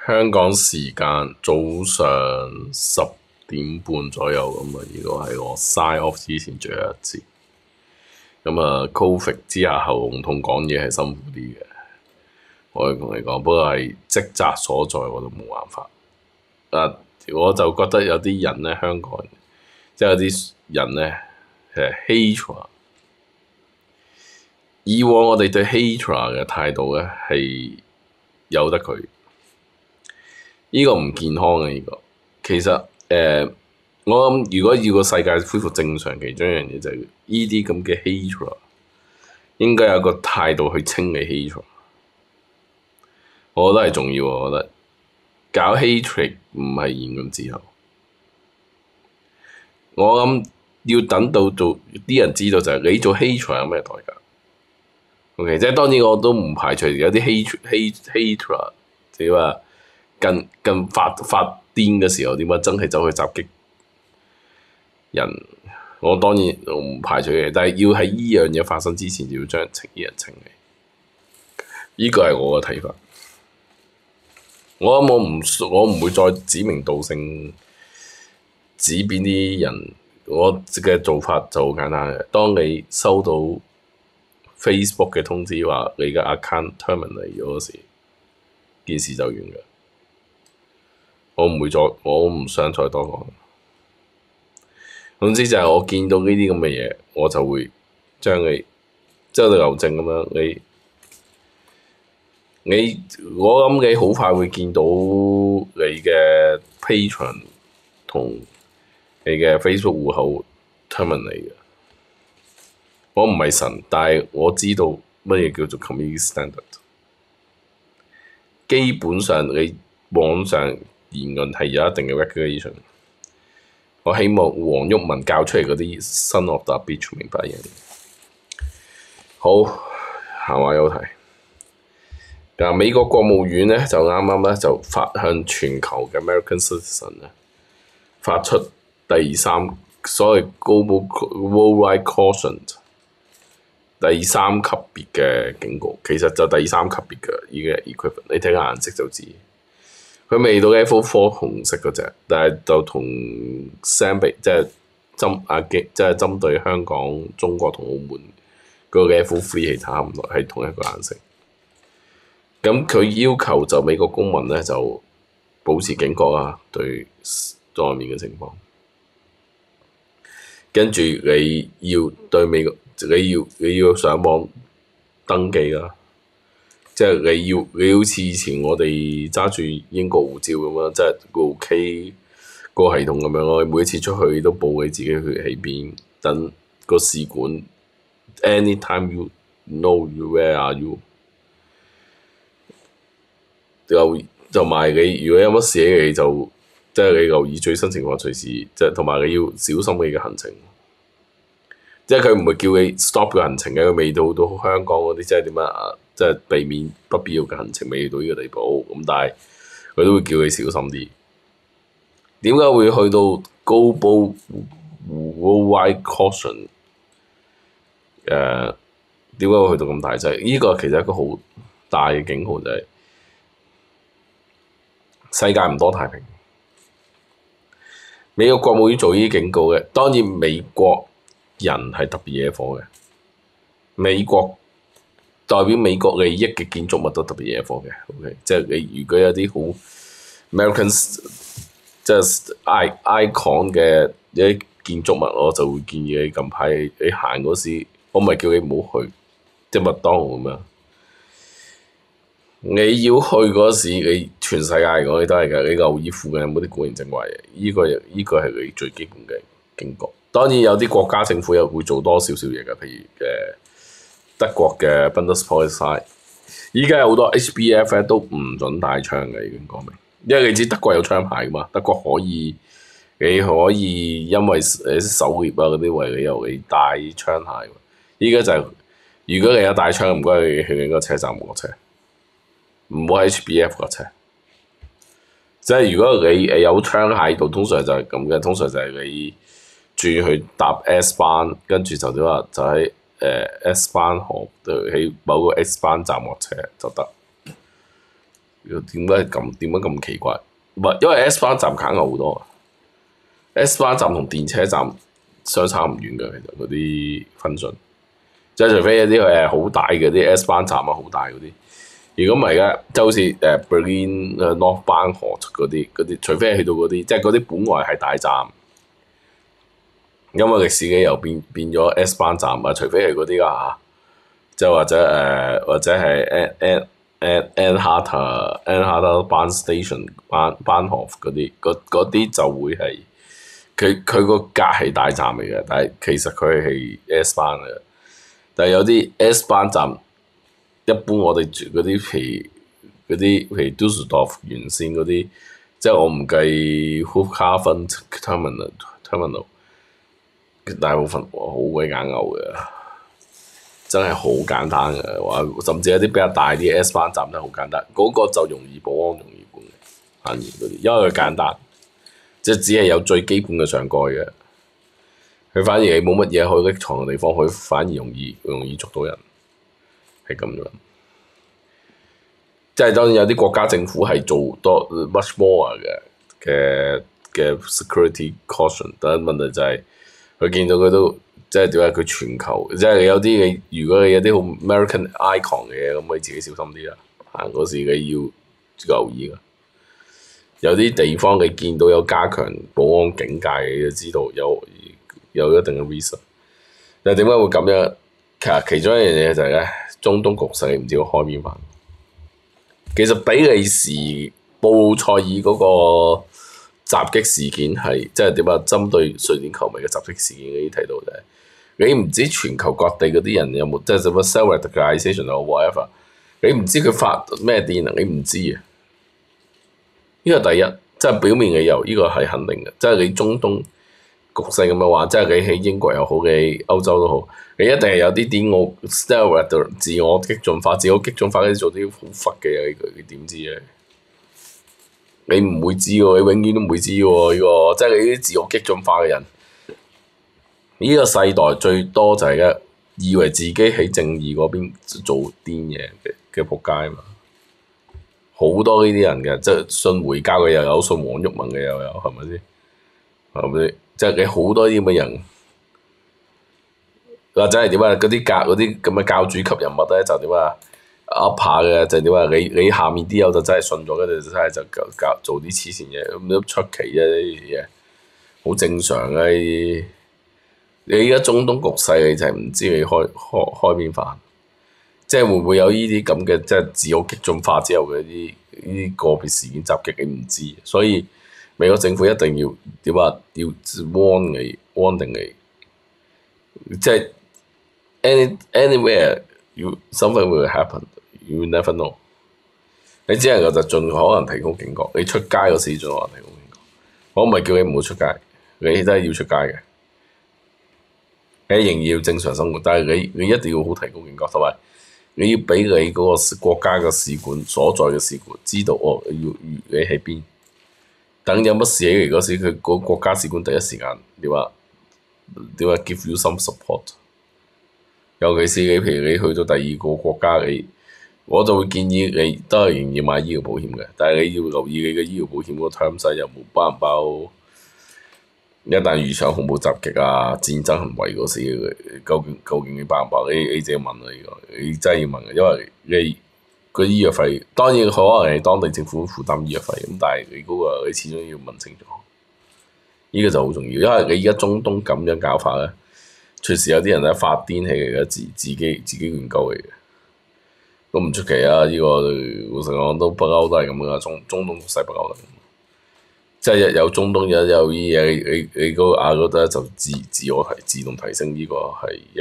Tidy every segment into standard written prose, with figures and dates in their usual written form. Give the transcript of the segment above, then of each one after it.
香港時間早上10點半左右咁啊，呢個係我 sign off 之前最後一次。咁啊，Covid 之下喉嚨痛講嘢係辛苦啲嘅，我同你講，不過係職責所在，我都冇辦法。我就覺得有啲人咧，香港人即係有啲人咧，hatred。以往我哋對 hatred 嘅態度咧係由得佢。呢個唔健康嘅呢個，其實我諗如果要個世界恢復正常，其中一樣嘢就係呢啲咁嘅 hatred 應該有個態度去清理 hatred，我覺得係重要。我覺得搞 hatred 唔係言論自由。我諗要等到做啲人知道就係你做 hatred 有咩代價。OK， 即係當然我都唔排除有啲 hatred，即係話。更發癲嘅時候點解真係走去襲擊人？我當然唔排除嘅，但係要喺依樣嘢發生之前，就要將呢人清理。呢個係我嘅睇法。我唔會再指名道姓指邊啲人。我嘅做法就好簡單嘅。當你收到 Facebook 嘅通知話你嘅 account terminate 咗嗰時，件事就完㗎。我唔想再多講。總之就係我見到呢啲咁嘅嘢，我就會將你即係留證咁樣。我諗你好快會見到你嘅 Patreon 同你嘅 Facebook 戶口 terminate 嘅。我唔係神，但係我知道乜嘢叫做 community standard。基本上你網上言論係有一定嘅 regulation。我希望黃毓民教出嚟嗰啲新學達 bitch 明白嘢。好，閒話有提。嗱，美國國務院咧就啱啱咧就發向全球嘅 American citizen 咧發出第三所謂 global worldwide caution 第三級別嘅警告，其實就第三級別嘅已經係 equivalent。你睇下顏色就知。佢未到 Level 4紅色嗰隻，但係就同 Sambi 即係針對香港、中國同澳門嗰個 Level 3係差唔多，係同一個顏色。咁佢要求就美國公民咧就保持警覺啊，對外面嘅情況。跟住你要對美國，你要上網登記啦。即係你好似以前我哋揸住英國護照咁樣，即係個 K 個系統咁樣咯。每一次出去都報你自己去喺邊，等個使館 anytime you know you where are you。就埋你，如果有乜事你就即係你留意最新情況，隨時即係同埋你要小心你嘅行程。即係佢唔會叫你 stop 個行程嘅，佢未到香港嗰啲，即係點樣即係避免不必要嘅行程未到呢個地步。咁但係佢都會叫你小心啲。點解會去到 global worldwide caution？點解會去到咁大劑？呢個其實係一個好大嘅警號，就係世界唔多太平。美國國務院做呢啲警告嘅，當然美國人係特別惹火嘅。美國代表美國利益嘅建築物都特別惹火嘅。OK， 即係你如果有啲好 American 即係 icon 嘅一啲建築物，我就會建議你近排你行嗰時，我唔係叫你唔好去，即係麥當勞咁樣。你要去嗰時，你全世界嚟講你都係㗎。你留意附近有冇啲古靈精怪嘢？呢個係你最基本嘅警覺。當然有啲國家政府又會做多少少嘢㗎，譬如德國嘅 Bundespolizei，依家有好多 HBF 咧都唔準帶槍嘅，已經講明。因為你知德國有槍牌㗎嘛，德國你可以因為狩獵啊嗰啲為理由你帶槍械。依家就係如果你有帶槍，唔該你去個車站落車。唔好喺 HBF 個車，即係如果你有槍喺度，通常就係咁嘅。通常就係你轉去搭 S 班，跟住就點話就喺S 班河喺某個 S 班站落車就得。 點解咁奇怪？唔係因為 S 巴站近好多，S 巴站同電車站相差唔遠嘅，其實嗰啲分順，即係除非一啲好大嘅啲 S 巴站啊，好大嗰啲。如果唔係嘅，即係好似Berlin Nordbahnhof 嗰啲，除非係去到嗰啲，即係嗰啲本來係大站，因為歷史嘅又變咗 S 巴站啊，除非係嗰啲啊，即係或者係 Anhalter Bahn Station Bahnhof 嗰啲就會係佢個格係大站嚟嘅，但係其實佢係 S 班嚟嘅。但係有啲 S 班站，一般我哋住嗰啲譬如 Düsseldorf 沿線嗰啲，即係我唔計 Flughafen Terminal，大部分好鬼硬牛嘅。真係好簡單嘅話，甚至有啲比較大啲 S 班站都好簡單，嗰個就容易保安、容易管理，反而嗰啲，因為佢簡單，即係只係有最基本嘅上蓋嘅，佢反而你冇乜嘢可以匿藏嘅地方，佢反而容易捉到人，係咁樣。即係當然有啲國家政府係做多 much more 嘅 security caution，但係問題就係佢見到佢都。即係點解佢全球，即係有啲你，如果你有啲好 American icon 嘅嘢，咁你自己小心啲啦。行嗰時你要留意㗎。有啲地方你見到有加強保安警戒，你就知道有一定嘅 reason。但係點解會咁樣？其中一樣嘢就係咧，中東局勢唔知會開邊瓣。其實比利時布魯塞爾嗰個襲擊事件係即係點啊？針對瑞典球迷嘅襲擊事件，你睇到就係。你唔知全球各地嗰啲人有冇即係什麼 self-radicalization or whatever， 你唔知佢發咩癲啊？你唔知啊！呢個第一，即係表面嘅由呢個係肯定嘅，即係你中東局勢咁嘅話，即係你喺英國又好，你歐洲都好，你一定係有啲自我激進化，自我激進化嗰啲做啲好忽嘅嘢，你點知啊？你唔會知喎，你永遠都唔會知喎，呢個即係你啲自我激進化嘅人。呢個世代最多就係嘅，以為自己喺正義嗰邊做癲嘢嘅仆街嘛，好多呢啲人嘅，即係信回教嘅又有，信黃毓民嘅又有，係咪先？係咪？即係你好多啲咁嘅人，或者係點啊？嗰啲咁嘅教主級人物咧，就點啊？噏下嘅就點啊？你下面啲友就真係信咗，跟住就真係就做啲黐線嘢，咁都出奇啫，呢啲嘢好正常嘅呢啲。你而家中東局勢，你就係唔知你開邊瓣，即係會唔會有呢啲咁嘅即係自我激進化之後嘅呢啲個別事件襲擊，你唔知，所以美國政府一定要點啊？要 warn 定你，即係 anywhere something will happen，you never know。你只能夠就盡可能提高警覺，你出街嗰時盡可能提高警覺。我唔係叫你唔好出街，你真係要出街嘅。你仍然要正常生活，但係你一定要好提高警覺，同埋你要俾你嗰個國家嘅使館所在嘅使館知道哦，你喺邊，等有乜事起嚟嗰時，佢嗰國家使館第一時間點啊 give you some support。尤其是你譬如你去到第二個國家，我就會建議你都係仍然要買醫療保險嘅，但係你要留意你嘅醫療保險嗰個 terms 有冇包唔包？一旦遇上恐怖襲擊啊、戰爭行為嗰時，究竟你包唔包？你自己問啊！呢個你真係要問嘅，因為你個醫藥費當然可能係當地政府負擔醫藥費，咁但係你嗰個你始終要問清楚。呢個就好重要，因為你而家中東咁樣搞法咧，隨時有啲人咧發癲起嚟嘅，自己亂鳩嚟嘅，都唔出奇啊！呢個老實講都不嬲都係咁噶，中東局勢不嬲都係咁。即係有中東有啲嘢，你嗰個亞嗰度就自動提升，呢個係一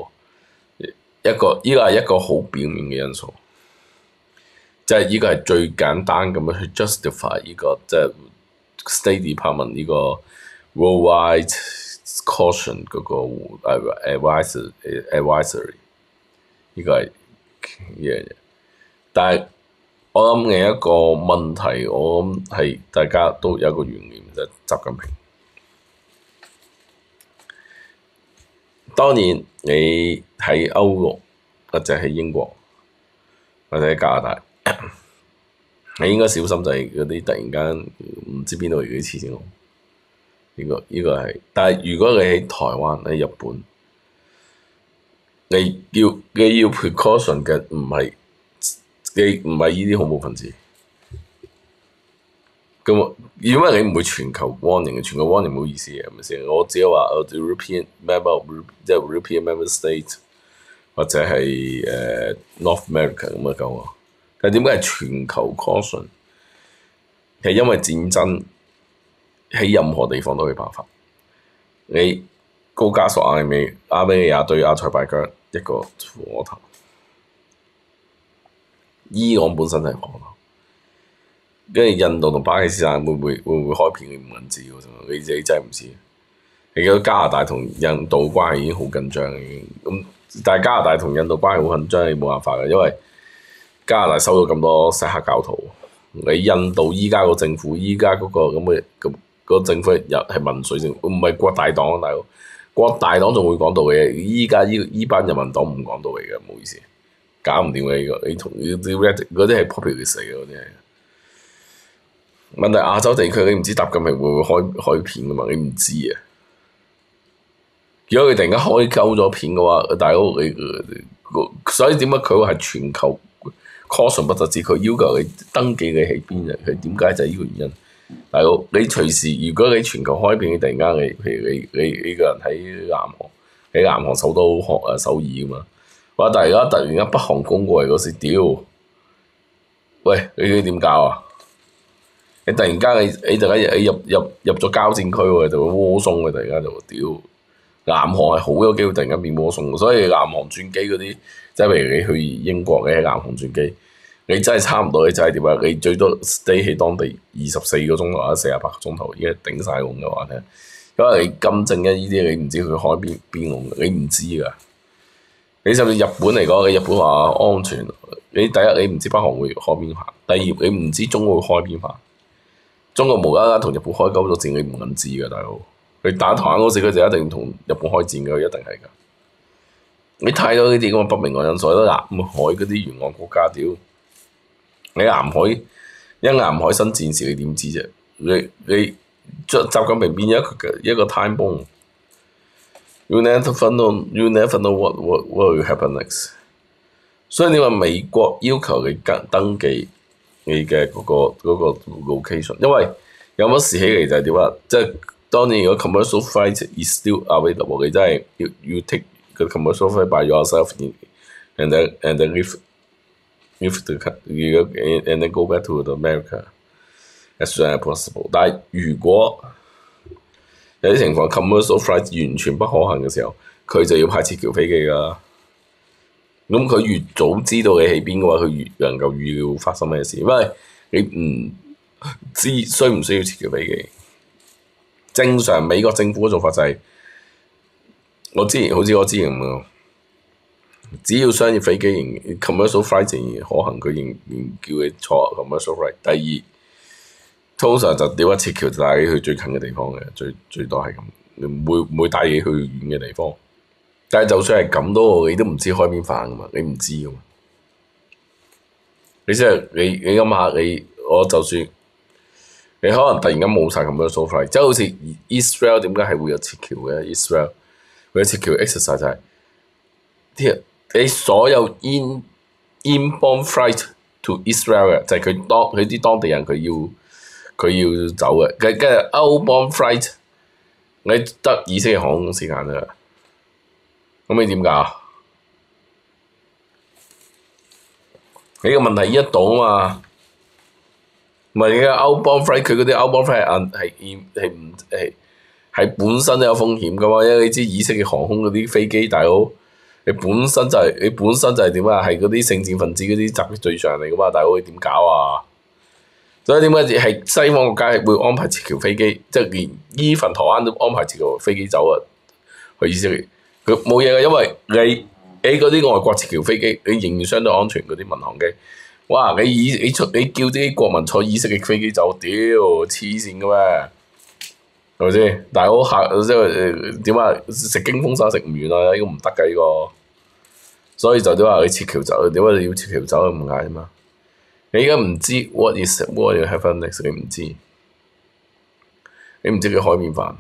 個呢個係一個好表面嘅因素，即係呢個係最簡單咁樣去 justify 呢個即係 State Department 呢個 worldwide caution 嗰個 advisory 呢個係呢樣嘢，但係。我諗嘅一個問題，我諗係大家都有一個懸念，就係習近平。當然你喺歐陸或者喺英國或者喺加拿大， 你應該小心就係嗰啲突然間唔知邊度嚟嘅黐線佬。呢個係，但係如果你喺台灣喺日本，你要 precaution 嘅唔係呢啲恐怖分子。咁因為你唔會全球 warning 嘅，全球 warning 冇意思嘅，係咪先？我只係話European member 即係 European member state 或者係North America 咁嘅夠啊。但係點解係全球 caution？係因為戰爭喺任何地方都會爆發。你高加索亞美尼亞對阿塞拜疆一個火頭，伊朗本身就係火頭。跟住印度同巴基斯坦會唔會開片？你唔肯知喎，你自己真係唔知。你見到加拿大同印度關係已經好緊張已經咁，但係加拿大同印度關係好緊張，你冇辦法嘅，因為加拿大收咗咁多錫克教徒。你印度依家個政府，依家嗰個咁嘅個政府又係民粹政府，唔係國大黨大佬。國大黨仲會講道理，依家依班人民黨唔講道理嘅，唔好意思，搞唔掂嘅呢個。你同啲嗰啲係 populist 嚟嘅嗰啲係。問題亞洲地區你唔知習近平會唔會開片噶嘛？你唔知啊！如果佢突然間開鳩咗片嘅話，大佬所以點解佢話係全球 caution 不特止？佢要求你登記你喺邊啊？佢點解就係呢個原因？大佬你隨時如果你全球開片，你突然間譬如你個人喺南韓首都首爾啊嘛，哇！但係而家突然間北韓攻過嚟嗰時，屌！喂，你點搞啊？你突然間你突然間入咗交戰區喎，就會窩鬆嘅，突然間就屌！南韓係好有機會突然間變窩鬆，所以南韓轉機嗰啲，即係譬如你去英國嘅喺南韓轉機，你真係差唔多，你真係點啊？你最多 stay 喺當地24個鐘頭或者48個鐘頭，已經頂晒籠嘅話咧，因為你金正恩呢啲你唔知佢開邊籠，你唔知㗎。你甚至日本嚟講，你日本話安全，你第一你唔知北韓會開邊排，第二你唔知中國會開邊排。中國無啦啦同日本開鳩咗戰，你唔肯知㗎，大佬。佢打台灣嗰時，佢就一定同日本開戰㗎，一定係㗎。你睇到呢啲咁嘅不明朗因素，都南海嗰啲沿岸國家，屌你南海新戰事，你點知啫？你習近平變咗一個 time bomb。You never know what will happen next。所以你話美國要求你登記你嘅嗰個 location， 因為有乜事起嚟就係點啊？即係當然，如果 commercial flight is still available， 你真係要 take 個 commercial flight by yourself and then leave and then go back to America as soon as possible。但係如果有啲情況 commercial flight 完全不可行嘅時候，佢就要派撤僑飛機㗎。咁佢越早知道你喺邊嘅話，佢越能夠預料發生咩事，因為你唔知需唔需要撤僑飛機。正常美國政府嘅做法就係、是，好似我之前咁樣，只要商業飛機仍 commercial flight 仍然可行，佢仍叫你坐 commercial flight。第二，通常就點一撤僑就帶你去最近嘅地方嘅，最多係咁，唔會帶你去遠嘅地方。但係就算係咁都，你都唔知開邊飯噶嘛，你唔知噶嘛。你即係你諗下，我就算你可能突然間冇晒咁多 flight，即係好似 Israel 點解係會有撤僑嘅 ？Israel 會有撤僑 exercise 就係你所有 inbound flight to Israel 嘅，就係佢啲當地人佢要走嘅，跟住 outbound flight 你得以色列航空公司揀啫。咁你點搞？你個問題依一度啊嘛，唔係你嘅 outbound flight，佢嗰啲 outbound flight 係本身都有風險噶嘛，因為你知以色列航空嗰啲飛機大佬，你本身就係點啊？係嗰啲聖戰分子嗰啲襲擊對象嚟噶嘛，大佬你點搞啊？所以點解係西方國家係會安排撤僑飛機，即係連even台灣都安排撤僑飛機走啊去以色列。佢冇嘢嘅，因為你嗰啲外國撤僑飛機，你仍然相對安全嗰啲民航機。哇！你叫啲國民坐以色列飛機走，屌黐線嘅咩？係咪先？大佬即係點啊？食驚風散食唔完啊！呢個唔得㗎呢個。所以就點話你撤僑走？點解你要撤僑走咁解啫嘛？ 你而家唔知 what will happen next，你唔知，你唔知佢開邊飯。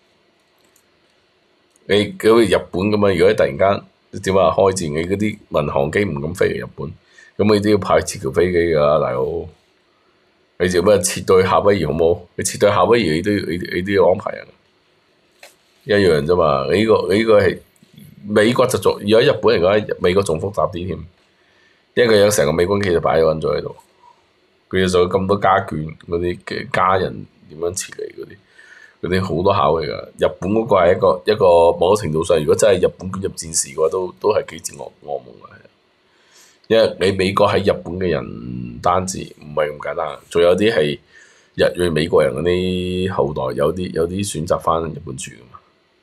你好似日本咁啊，如果突然間點話開戰，你嗰啲民航機唔敢飛嚟日本，咁你都要派撤條飛機㗎，大佬。你做咩撤到去夏威夷好冇？你撤到去夏威夷，你都要安排人，一樣啫嘛。你呢個係美國就做，如果日本嚟講，美國仲複雜啲添，因為佢有成個美軍其實擺咗喺度，佢有咗咁多家眷嗰啲嘅家人點樣撤離嗰啲好多考慮㗎。日本嗰個係一個某程度上，如果真係日本捲入戰事嘅話，都係幾似噩夢㗎。因為你美國喺日本嘅人唔單止唔係咁簡單，仲有啲係日裔美國人嗰啲後代，有啲選擇返日本住㗎嘛，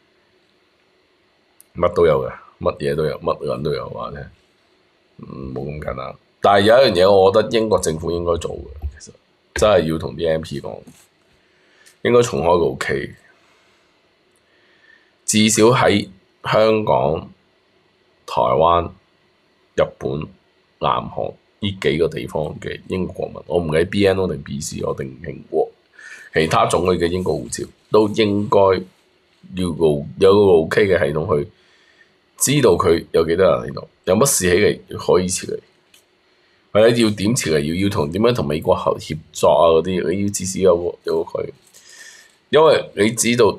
乜都有嘅，乜嘢都有，乜人都有話咧，冇咁簡單。但係有一樣嘢，我覺得英國政府應該做嘅，其實真係要同啲 MP 講，應該重開個 OK， 至少喺香港、台灣、日本、南韓呢幾個地方嘅英國國民，我唔計 BNO 定 BC， 我定英國其他種類嘅英國護照，都應該要有個 OK 嘅系統去知道佢有幾多人喺度，有乜事起嚟可以撤離，或者要點撤離，要同點樣同美國協作啊嗰啲，你要至少有個佢，因為你知道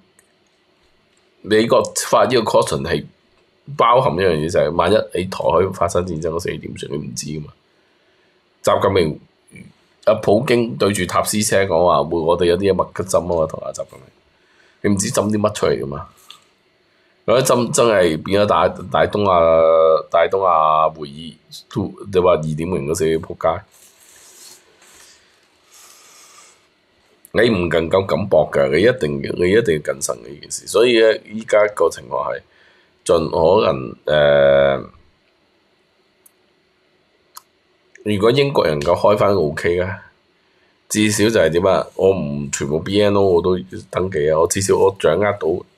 美國發呢個 caution 係包含一樣嘢，就係萬一你台海發生戰爭嗰時你點算？你唔知噶嘛。習近平普京對住塔斯車講話，我哋有啲嘢麥吉針啊嘛，同阿習近平，你唔知針啲乜出嚟噶嘛？如果針真係變咗大東亞會議，你話2.0嗰時撲街，你唔能夠咁搏㗎，你一定要謹慎呢件事。所以咧，依家個情況係盡可能如果英國人夠開翻個 OK 咧，至少就係點啊？我唔全部 BNO 我都登記啊！我至少我掌握到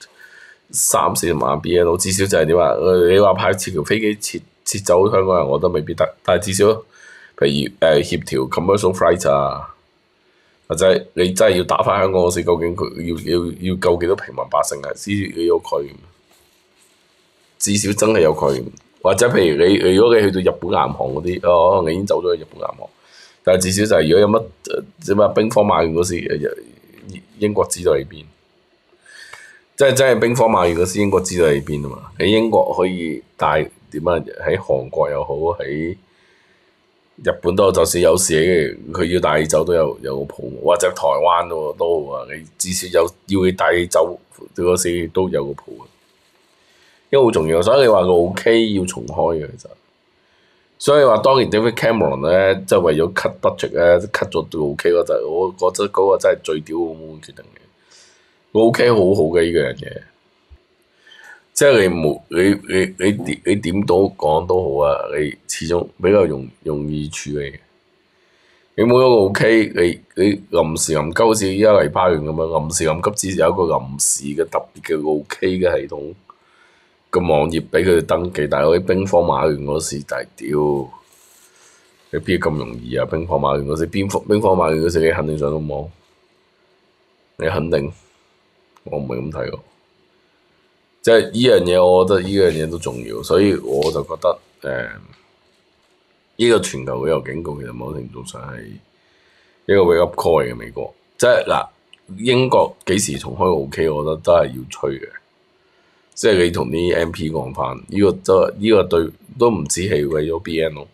3-4萬 BNO，至少就係點啊？你話派條飛機撤走香港人，我都未必得。但係至少，譬如協調 commercial flight 啊，或者你真係要打翻香港嗰時，究竟佢要救幾多平民百姓啊？先至有概念。至少真係有概念。或者譬如你如果你去到日本南韓嗰啲，可能你已經走咗去日本南韓，但係至少就係如果有乜兵荒馬亂嗰時，英國知道喺邊，真係兵荒馬亂嗰時，英國知道喺邊啊嘛。喺英國可以帶點啊？喺韓國又好，喺日本都，就算有事佢要帶你走都有個譜，或者台灣都好啊。你至少要你帶你走嗰時都有個譜。因為好重要，所以你話個 OK 要重開嘅其實，所以話當年 David Cameron 咧，即係為咗 cut budget 咧，cut 咗對 OK 嗰陣，我覺得嗰個真係最屌嘅決定嘅。個 OK 好好嘅呢樣嘢，即係你點都講都好啊，你始終比較容易處理。你冇一個 OK，你臨時臨急好似依家黎巴嫩咁樣，臨時臨急只有一個臨時嘅特別嘅 OK 嘅系統。個網頁畀佢哋登記，但係嗰啲兵荒馬亂嗰時，但係屌你邊咁容易啊？兵荒馬亂嗰時，兵荒馬亂嗰時，你肯定上到網，你肯定，我唔係咁睇喎。即係依樣嘢，我覺得依樣嘢都重要，所以我就覺得呢個全球旅遊警告其實某程度上係一個 wake up call 嘅美國。即係嗱，英國幾時重開 OK， 我覺得都係要吹嘅。即係你同啲 MP 講翻，呢個對都唔止係為咗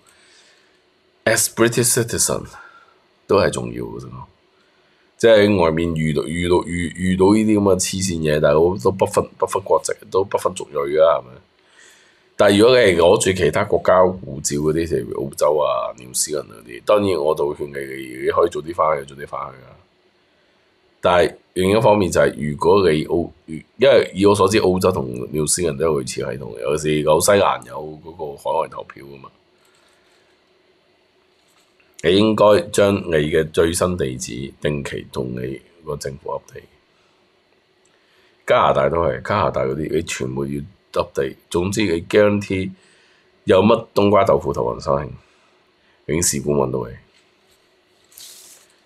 BNO，as British citizen 都係重要嘅啫。即係喺外面遇到呢啲咁嘅黐線嘢，但係都不分國籍，都不分族裔㗎，係咪？但係如果你係攞住其他國家護照嗰啲，例如澳洲啊、紐西蘭嗰啲，當然我就會勸你可以早啲翻去，早啲翻去啦。但係另一方面就係，如果你因為以我所知，澳洲同紐西蘭都有類似系統，尤其是紐西蘭有嗰個海外投票啊嘛，你應該將你嘅最新地址定期同你個政府 update。加拿大都係，加拿大嗰啲你全部要 update。總之你 guarantee 有乜冬瓜豆腐頭暈身㷫，警視官揾到你。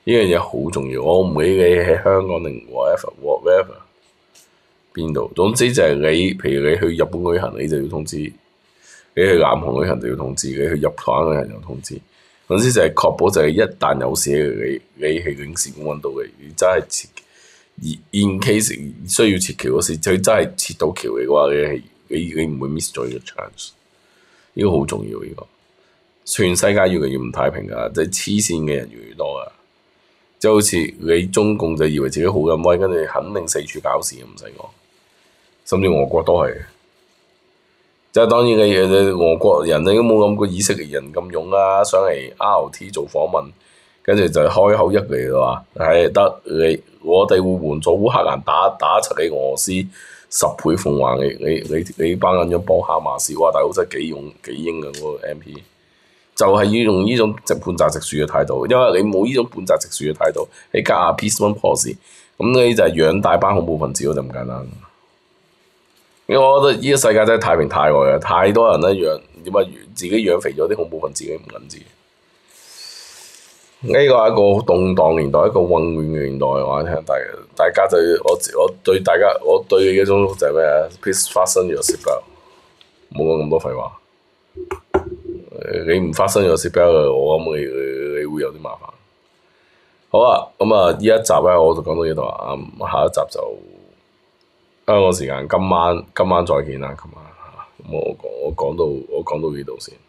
樣嘢好重要。我唔理你喺香港定 whatever 邊度，總之就係你，譬如你去日本旅行，你就要通知；你去南韓旅行就要通知；你去日本旅行又通知。總之就係確保就係一旦有事，你係領事館揾到你真係撤。而 in case 需要撤僑嗰時，佢真係撤到僑嘅話，你唔會 miss 咗呢個 chance。呢個好重要，呢個全世界越嚟越唔太平噶，即係黐線嘅人越嚟越多噶。即係好似你中共就以為自己好咁威，跟住肯定四處搞事，唔使講。甚至俄國都係，即係當然你俄國人你都冇諗過以色列人咁勇啦，上嚟 RT 做訪問，跟住就開口一嚟話係得你，我哋會援助烏克蘭打出你俄羅斯10倍奉還你班人咗幫哈馬斯，哇！大佬真係幾勇幾英啊嗰個 MP，就係要用呢種直半澤直樹嘅態度，因為你冇呢種半澤直樹嘅態度，你加下 peace one policy，咁你就係養大班恐怖分子咯，就唔簡單。因為我覺得呢個世界真係太平太壞啦，太多人咧自己養肥咗啲恐怖分子，唔撚知。呢個係一個動盪年代，一個混亂嘅年代。我聽大家就我對大家我對你嘅種就係咩啊 ？Please fasten your seatbelt，冇講咁多廢話。你唔fasten your seatbelt，我諗你會有啲麻煩。好啊，咁啊，呢一集咧我就講到呢度啊，下一集就。香港時間今晚再見啦，今晚我講到呢度先。